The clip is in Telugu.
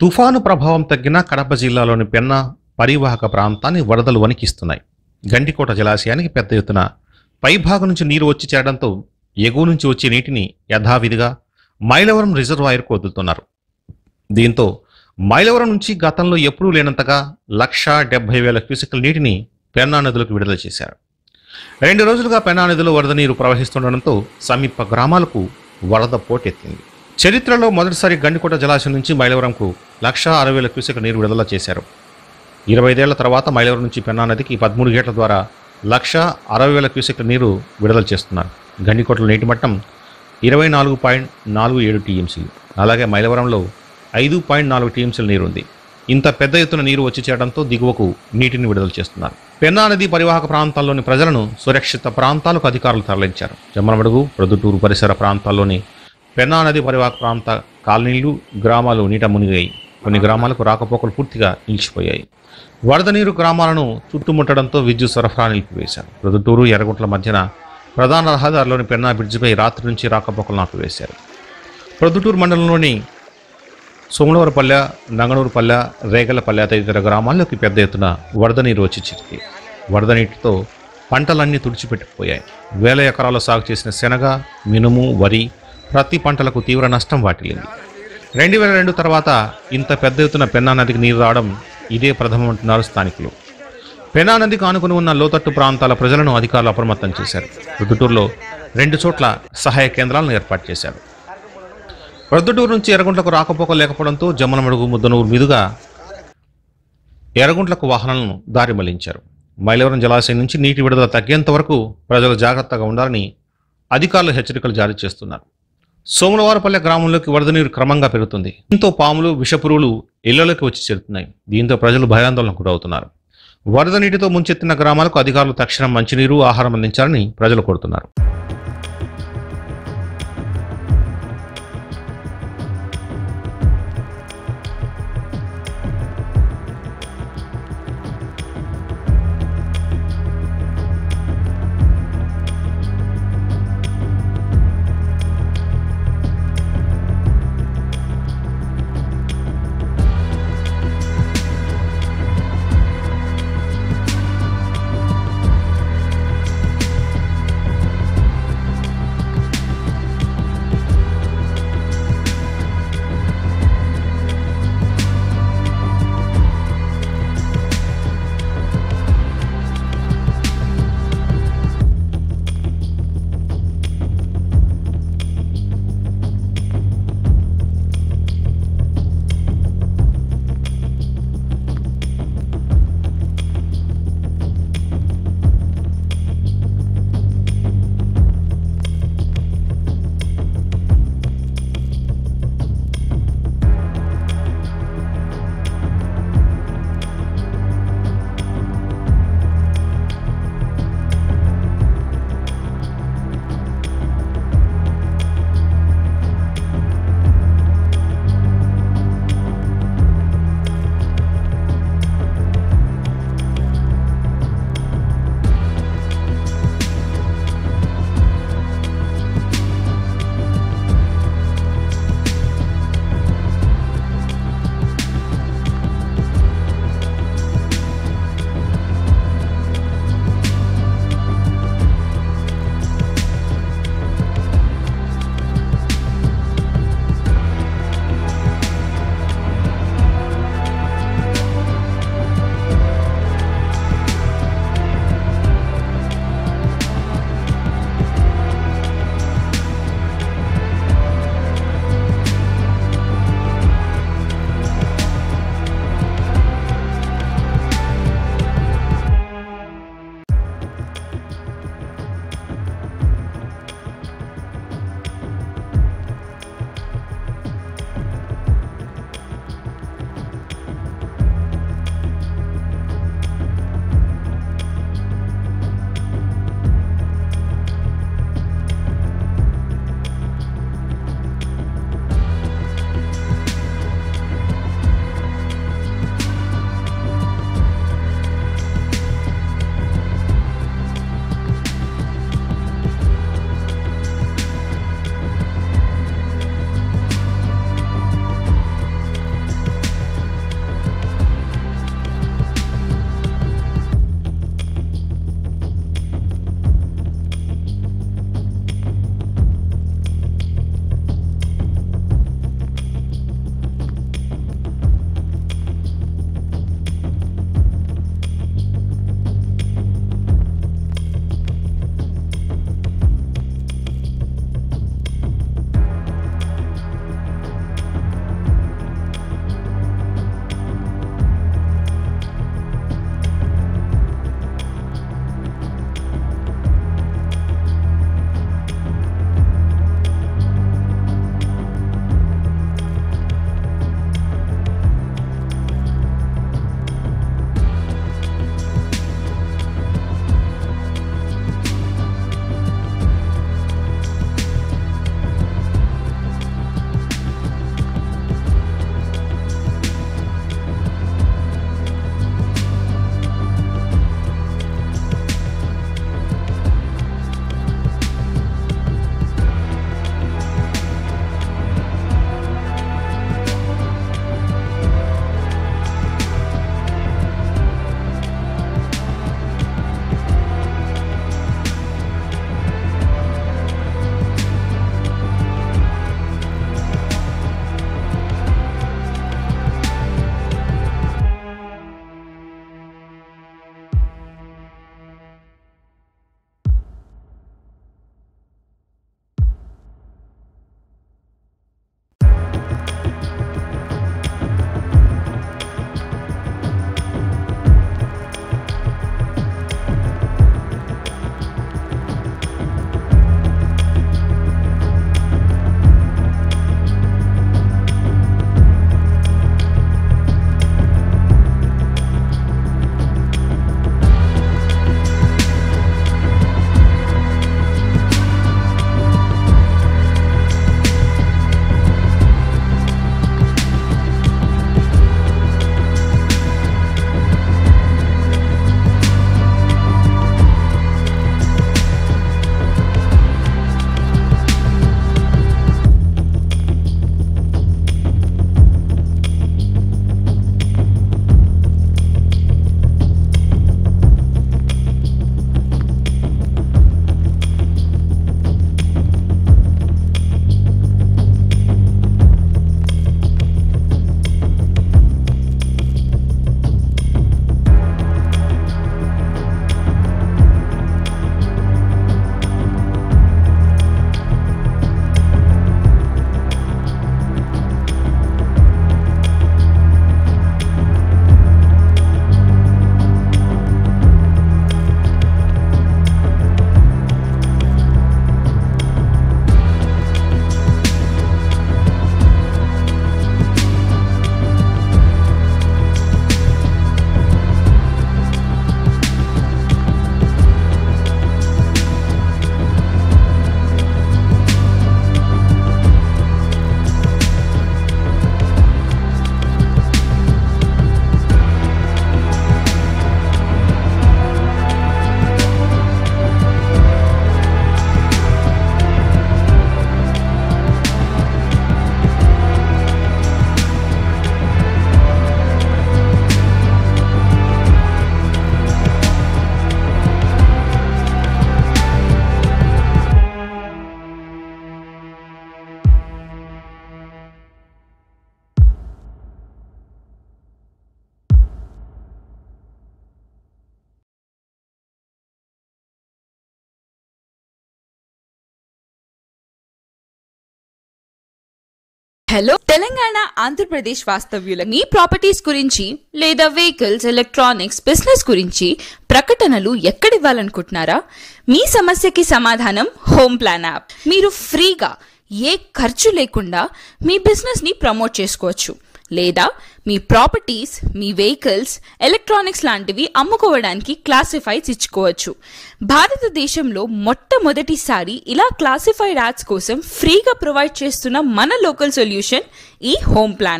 తుఫాను ప్రభావం తగ్గిన కడప జిల్లాలోని పెన్నా పరివాహక ప్రాంతాన్ని వరదలు వణికిస్తున్నాయి. గండికోట జలాశయానికి పెద్ద ఎత్తున పైభాగం నుంచి నీరు వచ్చి చేరడంతో ఎగువ నుంచి వచ్చే నీటిని యథావిధిగా మైలవరం రిజర్వాయర్కు వదులుతున్నారు. దీంతో మైలవరం నుంచి గతంలో ఎప్పుడూ లేనంతగా 1,70,000 క్యూసెక్ల నీటిని పెన్నా నదులకు విడుదల చేశారు. 2 రోజులుగా పెన్నా నదిలో వరద నీరు ప్రవహిస్తుండటంతో సమీప గ్రామాలకు వరద పోటెత్తింది. చరిత్రలో మొదటిసారి గండికోట జలాశయం నుంచి మైలవరంకు 1,60,000 క్యూసెక్ల నీరు విడుదల చేశారు. 25 ఏళ్ల తర్వాత మైలవరం నుంచి పెన్నా నదికి 13 గేట్ల ద్వారా 1,60,000 క్యూసెక్ల నీరు విడుదల చేస్తున్నారు. గండికోటలో నీటి మట్టం 24.47 టీఎంసీలు, అలాగే మైలవరంలో 5.4 టీఎంసీల నీరు ఉంది. ఇంత పెద్ద ఎత్తున నీరు వచ్చి చేరడంతో దిగువకు నీటిని విడుదల చేస్తున్నారు. పెన్నా నది పరివాహక ప్రాంతాల్లోని ప్రజలను సురక్షిత ప్రాంతాలకు అధికారులు తరలించారు. జమ్మలమడుగు, ప్రొద్దుటూరు పరిసర ప్రాంతాల్లోని పెన్నా నది పరివాహక ప్రాంత కాలనీలు, గ్రామాలు నీట మునిగాయి. కొన్ని గ్రామాలకు రాకపోకలు పూర్తిగా నిలిచిపోయాయి. వరద నీరు గ్రామాలను చుట్టుముట్టడంతో విద్యుత్ సరఫరా నిలిపివేశారు. ప్రొద్దుటూరు, ఎర్రగుంట్ల మధ్యన ప్రధాన రహదారిలోని పెన్నా బ్రిడ్జిపై రాత్రి నుంచి రాకపోకలను ఆపివేశారు. ప్రొద్దుటూరు మండలంలోని సోమలవరపల్లె, నంగనూరుపల్లె, రేగలపల్లె తదితర గ్రామాల్లోకి పెద్ద ఎత్తున వరద నీరు వచ్చి చేరింది. వరద నీటితో పంటలన్నీ తుడిచిపెట్టుకుపోయాయి. వేల ఎకరాలు సాగు చేసిన శనగ, మినుము, వరి ప్రతి పంటలకు తీవ్ర నష్టం వాటిల్లింది. 2002 తర్వాత ఇంత పెద్ద ఎత్తున పెన్నా నదికి నీరు రావడం ఇదే ప్రథమమంటున్నారు స్థానికులు. పెన్నా నదికి ఆనుకుని ఉన్న లోతట్టు ప్రాంతాల ప్రజలను అధికారులు అప్రమత్తం చేశారు. ప్రొద్దుటూరులో 2 చోట్ల సహాయ కేంద్రాలను ఏర్పాటు చేశారు. ప్రొద్దుటూరు నుంచి ఎర్రగుంట్లకు రాకపోకలు లేకపోవడంతో జమ్మలమడుగు, ముద్దనూరు మీదుగా ఎర్రగుంట్లకు వాహనాలను దారి మళ్లించారు. మైలవరం జలాశయం నుంచి నీటి విడుదల తగ్గేంత వరకు ప్రజలు జాగ్రత్తగా ఉండాలని అధికారులు హెచ్చరికలు జారీ చేస్తున్నారు. సోమలవారపల్లె గ్రామంలోకి వరద నీరు క్రమంగా పెరుగుతుంది. దీంతో పాములు, విషపురువులు ఇళ్లలోకి వచ్చి చేరుతున్నాయి. దీంతో ప్రజలు భయాందోళనకు గురవుతున్నారు. వరద నీటితో ముంచెత్తిన గ్రామాలకు అధికారులు తక్షణం మంచినీరు, ఆహారం అందించాలని ప్రజలు కోరుతున్నారు. హలో తెలంగాణ ఆంధ్రప్రదేశ్ వాస్తవ్యుల మీ ప్రాపర్టీస్ గురించి లేదా వెహికల్స్ ఎలక్ట్రానిక్స్ బిజినెస్ గురించి ప్రకటనలు ఎక్కడివ్వాలనుకుంటున్నారా? మీ సమస్యకి సమాధానం హోమ్ ప్లాన్ యాప్. మీరు ఫ్రీగా ఏ ఖర్చు లేకుండా మీ బిజినెస్ ని ప్రమోట్ చేసుకోవచ్చు లేదా మీ ప్రాపర్టీస్ మీ వెహికల్స్ ఎలక్ట్రానిక్స్ లాంటివి అమ్ముకోవడానికి క్లాసిఫైడ్స్ ఇచ్చుకోవచ్చు. భారతదేశంలో మొట్టమొదటిసారి ఇలా క్లాసిఫైడ్ యాడ్స్ కోసం ఫ్రీగా ప్రొవైడ్ చేస్తున్న మన లోకల్ సొల్యూషన్ ఈ హోమ్ ప్లాన్.